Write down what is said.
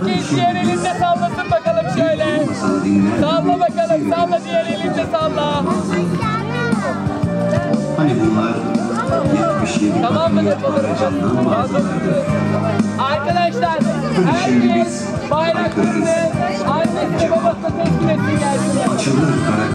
Herkes diğer elinde sallasın bakalım şöyle. Salla bakalım, salla diğer elinde salla. Hani bunlar 77 Tamam mı? Arkadaşlar herkes bayraklarını annesine babasına teslim etsin gelsin. açılır kara